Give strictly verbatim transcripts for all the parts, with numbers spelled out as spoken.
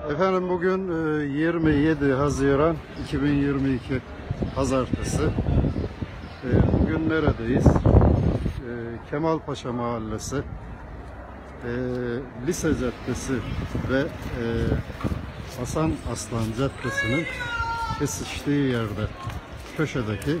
Efendim bugün yirmi yedi Haziran iki bin yirmi iki Pazartesi. Bugün neredeyiz? Kemalpaşa Mahallesi, Lise Caddesi ve Hasan Aslan Caddesi'nin kesiştiği yerde, köşedeki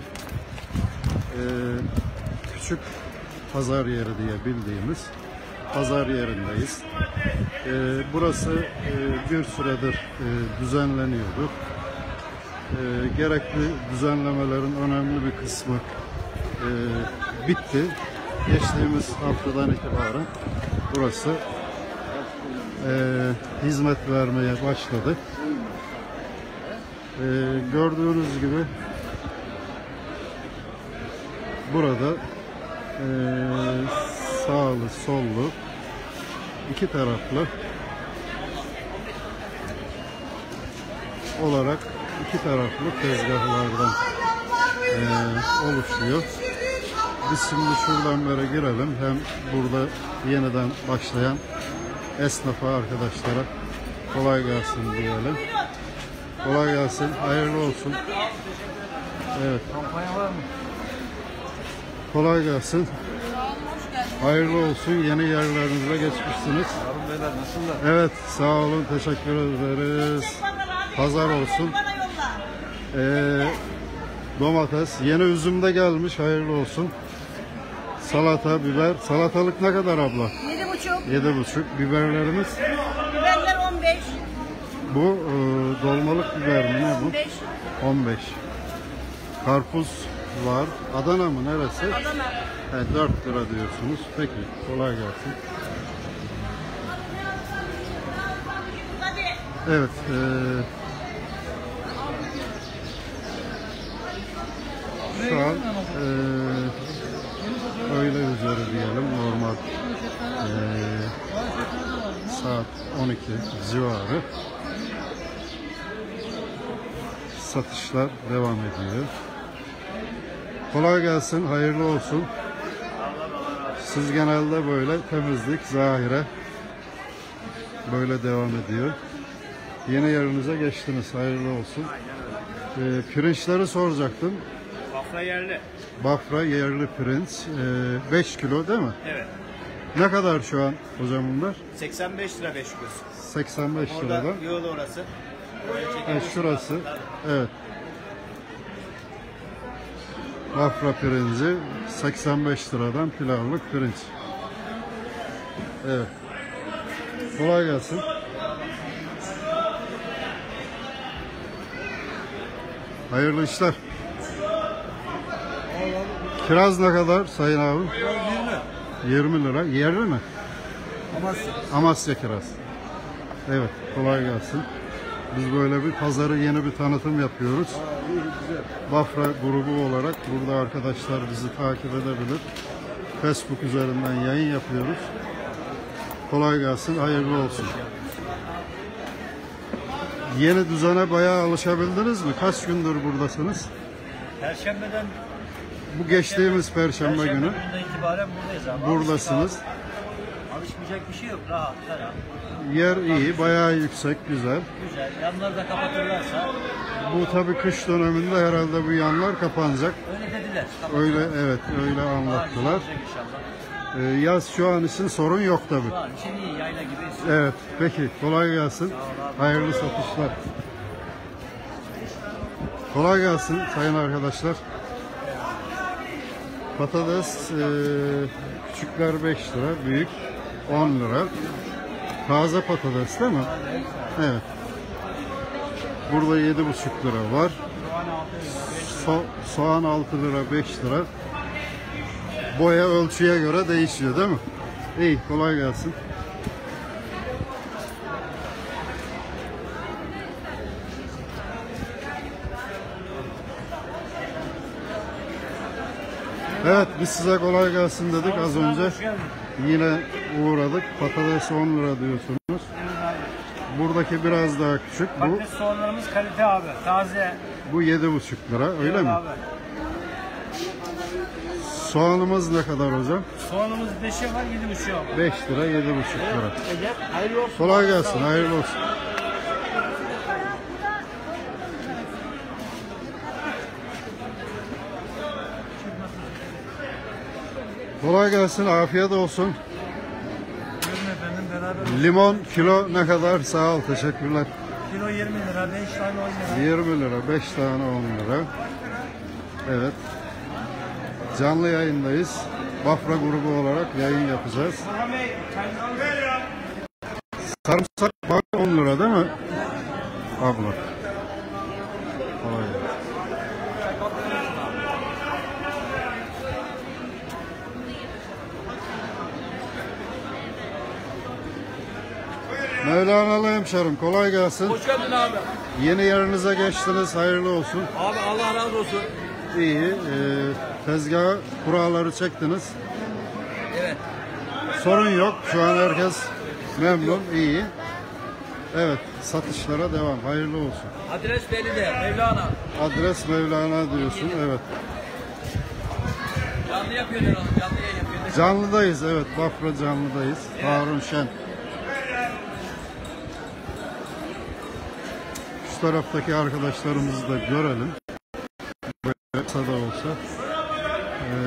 küçük pazar yeri diye bildiğimiz pazar yerindeyiz. Ee, burası e, bir süredir e, düzenleniyordu. E, gerekli düzenlemelerin önemli bir kısmı e, bitti. Geçtiğimiz haftadan itibaren burası e, hizmet vermeye başladı. E, gördüğünüz gibi burada e, sağlı sollu iki taraflı olarak iki taraflı tezgahlardan e, oluşuyor. Biz şimdi şuradan böyle girelim. Hem burada yeniden başlayan esnafa arkadaşlara kolay gelsin diyelim. Kolay gelsin, hayırlı olsun. Evet. Kampanya var mı? Kolay gelsin. Hayırlı olsun. Yeni yerlerinize geçmişsiniz. Harun beyler nasıllar? Evet, sağ olun. Teşekkür ederiz. Pazar olsun. Ee, domates. Yeni üzüm de gelmiş. Hayırlı olsun. Salata, biber. Salatalık ne kadar abla? Yedi buçuk. Yedi buçuk. Biberlerimiz? Biberler on beş. Bu e, dolmalık biber mi? Ne bu? on beş. on beş. Karpuz var. Adana mı? Neresi? Adana. Evet, dört lira diyorsunuz. Peki, kolay gelsin. Evet, e, şu an e, öğle üzeri diyelim, normal e, saat on iki civarı satışlar devam ediyor. Kolay gelsin, hayırlı olsun. Siz genelde böyle temizlik, zahire böyle devam ediyor. Yeni yerinize geçtiniz, hayırlı olsun. Ee, pirinçleri soracaktım. Bafra yerli. Bafra yerli pirinç, ee, beş kilo değil mi? Evet. Ne kadar şu an hocam bunlar? seksen beş lira beş kilosu. seksen beş Orada liradan. yolu orası. Evet, şurası. Evet. Bafra pirinci seksen beş liradan pilavlık pirinç. Evet. Kolay gelsin. Hayırlı işler. Kiraz ne kadar sayın abi? yirmi. yirmi lira. Yerli mi? Amasya. Amasya kiraz. Evet, kolay gelsin. Biz böyle bir pazarı yeni bir tanıtım yapıyoruz. Bafra grubu olarak burada arkadaşlar bizi takip edebilir. Facebook üzerinden yayın yapıyoruz. Kolay gelsin, hayırlı olsun. Yeni düzene bayağı alışabildiniz mi? Kaç gündür buradasınız? Perşembeden Bu geçtiğimiz Perşembe günü gününden itibaren buradayız abi. buradasınız. Alışmayacak bir şey yok. Rahat, ferah. Yer iyi, bayağı yüksek, güzel. Güzel. Yanları da kapatırlarsa Bu tabii kış döneminde herhalde bu yanlar kapanacak. öyle dediler. Öyle, evet, öyle anlattılar. Olacak inşallah. Ee, yaz şu an için sorun yok tabii. Şu an için iyi, yayla gibi. Evet, peki kolay gelsin. Hayırlı satışlar. Kolay gelsin sayın arkadaşlar. Patates e, küçükler beş lira, büyük on lira. Taze patates değil mi? Evet. Burada yedi buçuk lira var. So soğan altı lira, beş lira. Boya ölçüye göre değişiyor değil mi? İyi, kolay gelsin. Evet, biz size kolay gelsin dedik az önce. Yine uğradık. Patates on lira diyorsunuz. Buradaki biraz daha küçük. Bu Patates soğanlarımız kalite abi. Taze. bu yedi buçuk lira. Öyle Evet mi? abi. Soğanımız ne kadar hocam? Soğanımız beşe var, yedi buçuğa var. beş lira, yedi buçuk lira. Ece, hayırlı olsun. Kolay gelsin, hayırlı olsun. Kolay gelsin, afiyet olsun. Buyurun efendim beraber. Limon kilo ne kadar? Sağ ol, teşekkürler. Kilo yirmi lira, beş tane on lira. yirmi lira, beş tane on lira. Evet. Canlı yayındayız. Bafra grubu olarak yayın yapacağız. Sarımsak bak on lira değil mi? Abla. Kolay gelsin. Mevlanalı hemşerim, kolay gelsin. Hoş geldin abi. Yeni yerinize geçtiniz, hayırlı olsun. Abi Allah razı olsun. İyi, e, tezgaha kuralları çektiniz. Evet. Sorun yok, şu an herkes memnun, iyi. Evet, satışlara devam, hayırlı olsun. Adres belli de Mevlana. Adres Mevlana diyorsun, evet. Canlı yapıyorlar onu. Canlı yayın yapıyorlar. Canlıdayız, evet, Bafra canlıdayız. Harun Şen. Şu taraftaki arkadaşlarımızı da görelim. Böyle kısa da olsa. Ee,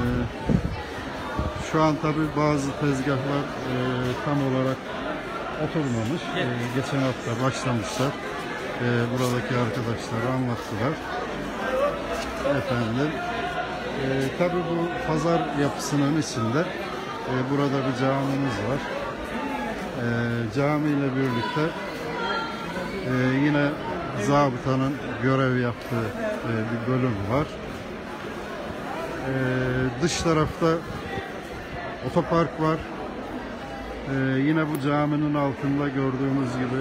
şu an tabi bazı tezgahlar e, tam olarak oturmamış. Ee, geçen hafta başlamışlar. Ee, buradaki arkadaşlar anlattılar. Efendim. E, tabi bu pazar yapısının içinde e, burada bir camimiz var. E, cami ile birlikte e, yine zabıtanın görev yaptığı e, bir bölüm var. E, dış tarafta otopark var. E, yine bu caminin altında gördüğümüz gibi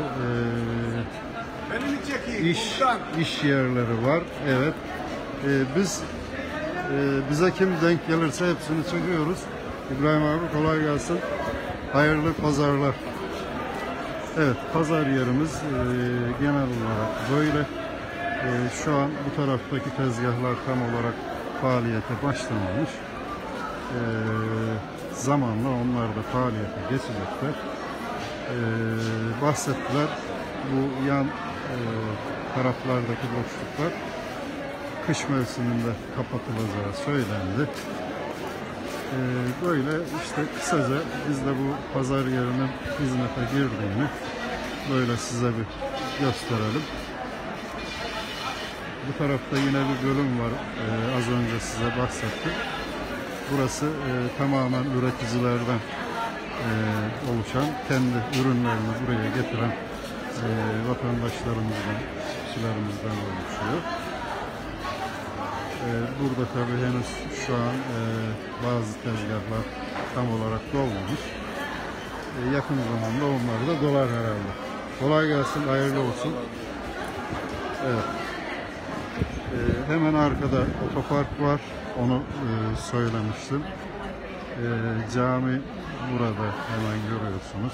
e, iş iş yerleri var. Evet. E, biz e, bize kim denk gelirse hepsini çekiyoruz. İbrahim abi kolay gelsin. Hayırlı pazarlar. Evet, pazar yerimiz e, genel olarak böyle. E, şu an bu taraftaki tezgahlar tam olarak faaliyete başlamamış. E, zamanla onlar da faaliyete geçecekler. E, bahsettiler. Bu yan e, taraflardaki boşluklar kış mevsiminde kapatılacağı söylendi. E, böyle işte kısaca biz de bu pazar yerinin hizmete girdiğini böyle size bir gösterelim. Bu tarafta yine bir bölüm var. Ee, az önce size bahsettim. Burası e, tamamen üreticilerden e, oluşan, kendi ürünlerini buraya getiren e, vatandaşlarımızdan, kişilerimizden oluşuyor. E, burada tabii henüz şu an e, bazı tezgahlar tam olarak dolmamış. E, yakın zamanda onlar da dolar herhalde. Kolay gelsin, hayırlı olsun. Evet. Ee, hemen arkada otopark var, onu e, söylemiştim. Ee, cami burada hemen görüyorsunuz.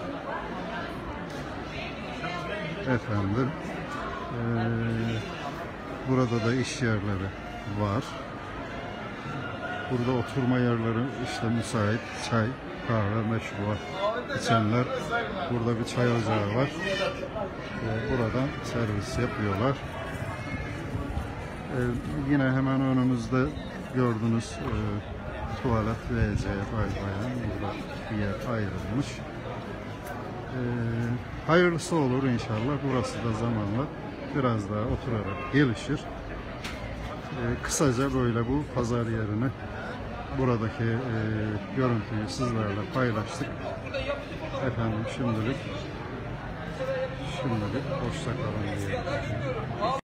Efendim, ee, burada da iş yerleri var. Burada oturma yerleri işte müsait, çay, kahve, meşrubat içenler. Burada bir çay ocağı var. Ee, buradan servis yapıyorlar. Ee, yine hemen önümüzde gördüğünüz e, tuvalet V C baybayan burada bir yer ayrılmış. Ee, hayırlısı olur inşallah. Burası da zamanla biraz daha oturarak gelişir. Ee, kısaca böyle bu pazar yerini, buradaki e, görüntüyü sizlerle paylaştık. Efendim şimdilik şimdilik hoşça kalın diye.